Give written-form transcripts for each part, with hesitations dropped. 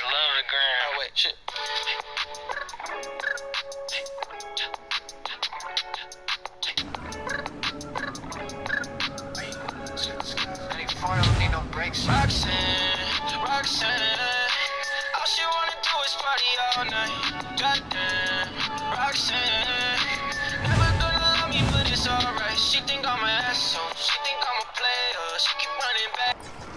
love the gram. Oh wait, shit. Don't need no breaks. Roxanne, all she wanna do is party all night. Goddamn, Roxanne, never gonna love me, but it's alright. She think I'm an asshole, she think I'm a player, she keep running back.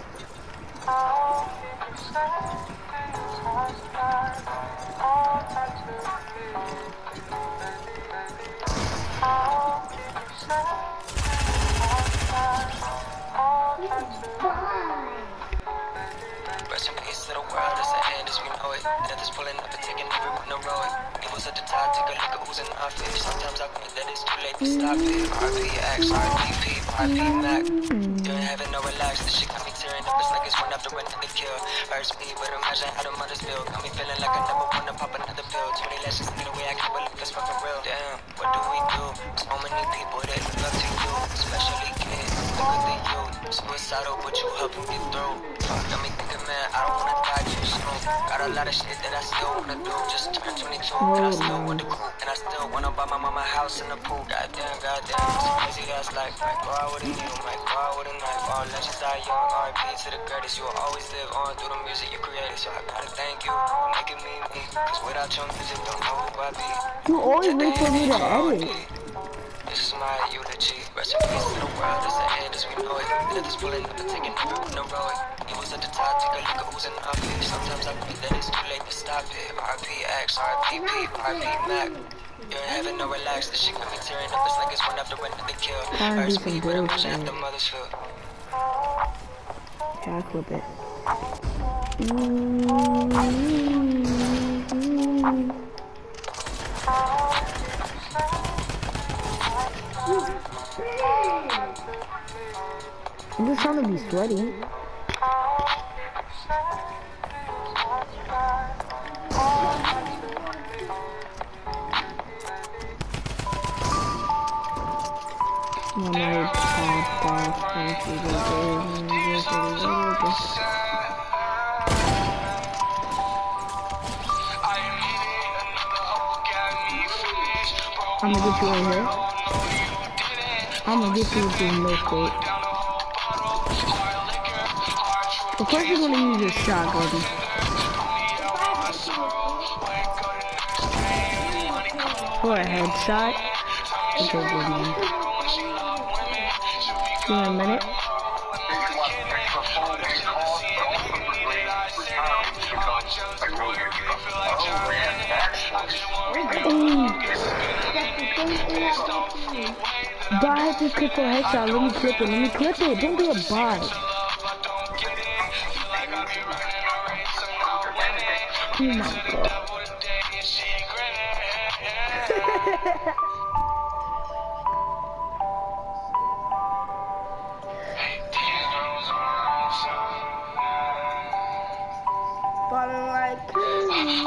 Rest in peace to the world, it's the end as we know it. Death is pulling up and taking everyone to row it. It was at the top, take a look at who's in office. Sometimes I think that it's too late to stop it. RPX, RPP, RP Mac. You're in heaven, no relax, this shit got me tearing up. It's like it's one after another kill. Hurts me, but imagine how the mothers feel. Got me feeling like I never wanna pop another pill. 20 lashes in the way I can't believe it's fucking real. Damn, what do we do? So many people that look up to you, especially kids. Look at the youth, suicidal, but you helping me through. Fuck, got me thinking, man, I don't wanna die too soon. Got a lot of shit that I still wanna do. Just turned 22, and I still want the cool. And I still wanna buy my mama house in the pool. Goddamn, it's a crazy ass life. Might go out with a needle, might go out with a knife. All legends die young, R.I.P. to the greatest. You will always live on through the music you created. So I gotta thank you for making me me. Cause without your music, don't know who I be. You always wait for me to edit. This is my eulogy. Rest in peace to the world, it's the end as we know it. Death is pulling up and taking everyone to row it. It was at the top, take a look at who's in office. Sometimes I think that it's too late to stop it. RPX, RPP, RP Mac. You're in heaven, no relax. This shit got me tearing up. It's like it's one after another kill. Hurts me, but imagine how the mothers feel. Yeah, I'll clip it. I'm just trying to be sweaty. I'm gonna get you right here. I'm gonna get you with this milkshake. Of course you're gonna use your shotgun. For a headshot. Okay, good man. Give me a minute. But I have to clip for a headshot. Let me clip it. Let me clip it. Don't be a bot. Oh my god. Falling like crazy.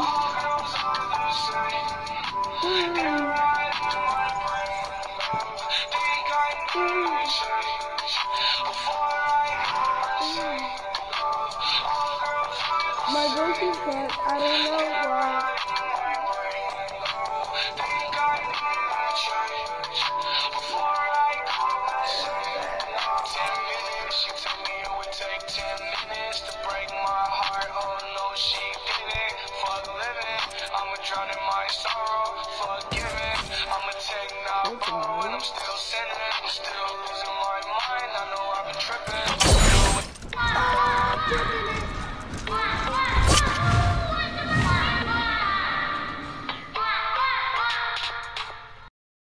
My voice is bad. I don't know why. She told me it would take 10 minutes to break my heart. Oh no, she didn't. Fuck living, I'ma drown in my sorrow. Forgiving, I'ma take now and I'm still sinning. I'm still losing my mind. I know I've been tripping.